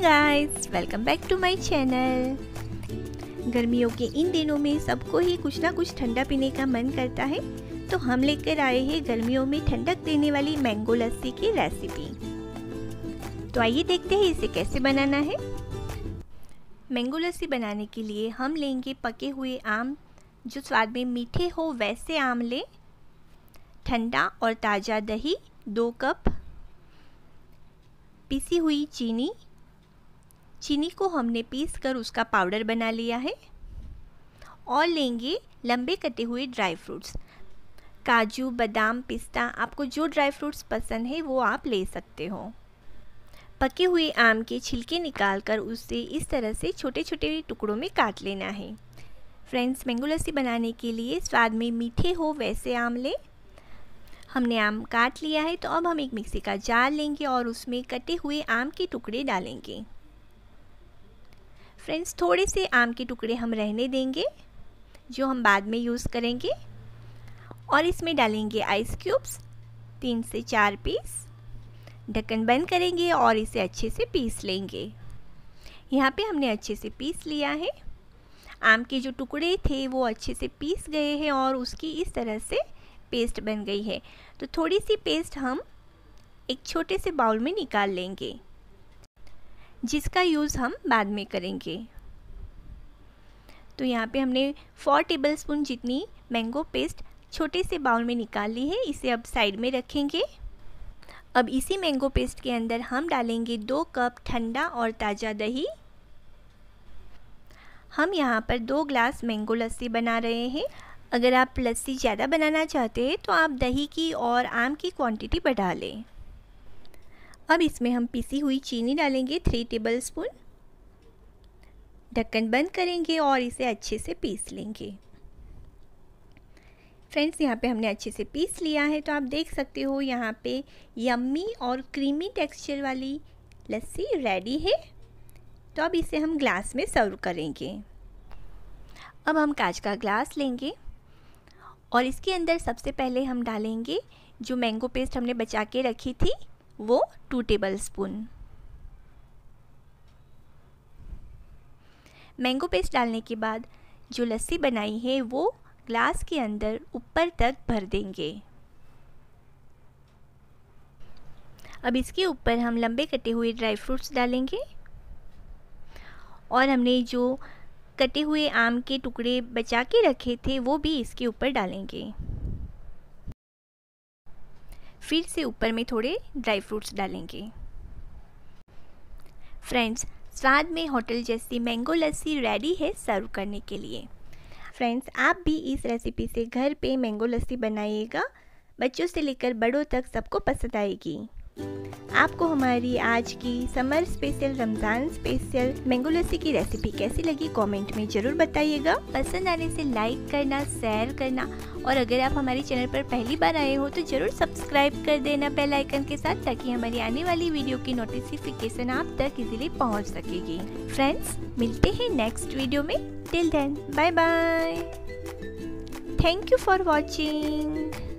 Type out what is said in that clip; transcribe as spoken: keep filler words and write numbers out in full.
Guys, welcome back to my channel. गर्मियों के इन दिनों में सबको ही कुछ ना कुछ ठंडा पीने का मन करता है, तो हम लेकर आए हैं गर्मियों में ठंडक देने वाली मैंगो लस्सी की रेसिपी। तो आइए देखते हैं इसे कैसे बनाना है। मैंगो लस्सी बनाने के लिए हम लेंगे पके हुए आम, जो स्वाद में मीठे हो वैसे आम लें। ठंडा और ताज़ा दही दो कप, पीसी हुई चीनी, चीनी को हमने पीस कर उसका पाउडर बना लिया है। और लेंगे लंबे कटे हुए ड्राई फ्रूट्स, काजू, बादाम, पिस्ता, आपको जो ड्राई फ्रूट्स पसंद है वो आप ले सकते हो। पके हुए आम के छिलके निकालकर उसे इस तरह से छोटे छोटे टुकड़ों में काट लेना है। फ्रेंड्स, मैंगो लस्सी बनाने के लिए स्वाद में मीठे हो वैसे आम लें। हमने आम काट लिया है, तो अब हम एक मिक्सी का जार लेंगे और उसमें कटे हुए आम के टुकड़े डालेंगे। फ्रेंड्स, थोड़े से आम के टुकड़े हम रहने देंगे, जो हम बाद में यूज़ करेंगे। और इसमें डालेंगे आइस क्यूब्स, तीन से चार पीस। ढक्कन बंद करेंगे और इसे अच्छे से पीस लेंगे। यहाँ पे हमने अच्छे से पीस लिया है। आम के जो टुकड़े थे वो अच्छे से पीस गए हैं और उसकी इस तरह से पेस्ट बन गई है। तो थोड़ी सी पेस्ट हम एक छोटे से बाउल में निकाल लेंगे, जिसका यूज़ हम बाद में करेंगे। तो यहाँ पे हमने फोर टेबलस्पून जितनी मैंगो पेस्ट छोटे से बाउल में निकाल ली है। इसे अब साइड में रखेंगे। अब इसी मैंगो पेस्ट के अंदर हम डालेंगे दो कप ठंडा और ताज़ा दही। हम यहाँ पर दो ग्लास मैंगो लस्सी बना रहे हैं। अगर आप लस्सी ज़्यादा बनाना चाहते हैं तो आप दही की और आम की क्वांटिटी बढ़ा लें। अब इसमें हम पिसी हुई चीनी डालेंगे, थ्री टेबलस्पून। ढक्कन बंद करेंगे और इसे अच्छे से पीस लेंगे। फ्रेंड्स, यहाँ पे हमने अच्छे से पीस लिया है, तो आप देख सकते हो यहाँ पे यम्मी और क्रीमी टेक्सचर वाली लस्सी रेडी है। तो अब इसे हम ग्लास में सर्व करेंगे। अब हम कांच का ग्लास लेंगे और इसके अंदर सबसे पहले हम डालेंगे जो मैंगो पेस्ट हमने बचा के रखी थी, वो टू टेबलस्पून। मैंगो पेस्ट डालने के बाद जो लस्सी बनाई है वो ग्लास के अंदर ऊपर तक भर देंगे। अब इसके ऊपर हम लंबे कटे हुए ड्राई फ्रूट्स डालेंगे और हमने जो कटे हुए आम के टुकड़े बचा के रखे थे वो भी इसके ऊपर डालेंगे। फिर से ऊपर में थोड़े ड्राई फ्रूट्स डालेंगे। फ्रेंड्स, स्वाद में होटल जैसी मैंगो लस्सी रेडी है सर्व करने के लिए। फ्रेंड्स, आप भी इस रेसिपी से घर पे मैंगो लस्सी बनाइएगा। बच्चों से लेकर बड़ों तक सबको पसंद आएगी। आपको हमारी आज की summer special, Ramzan special mango lassi की रेसिपी कैसी लगी कमेंट में ज़रूर बताइएगा। पसंद आने से लाइक करना, शेयर करना, और अगर आप हमारे चैनल पर पहली बार आए हो तो ज़रूर सब्सक्राइब कर देना बेल आइकन के साथ, ताकि हमारी आने वाली वीडियो की नोटिफिकेशन आप तक इजीली पहुंच सकेगी। फ्रेंड्स, मिलते हैं नेक्स्ट वीडियो में। Till then, bye bye. Thank you for watching.